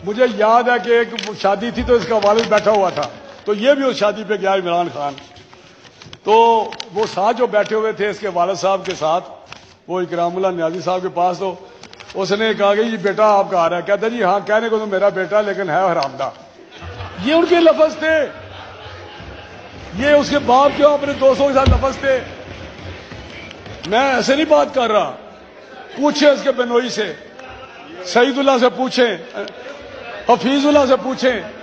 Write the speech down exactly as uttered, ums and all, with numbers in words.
मुझे याद है कि एक शादी थी तो इसका वालिद बैठा हुआ था, तो ये भी उस शादी पे गया इमरान खान। तो वो साथ जो बैठे हुए थे इसके वालिद साहब के साथ, वो इकरामुल्लाह नियाजी साहब के पास, तो उसने कहा कि ये बेटा आपका आ रहा है। कहता जी हाँ, कहने को तो मेरा बेटा लेकिन है हरामदा। ये उनके लफ्ज थे, ये उसके बाप के अपने दोस्तों के साथ लफ्ज थे। मैं ऐसे नहीं बात कर रहा, पूछे इसके बेनोई से, सईदुल्लाह से पूछें, हफीजुल्लाह से पूछें,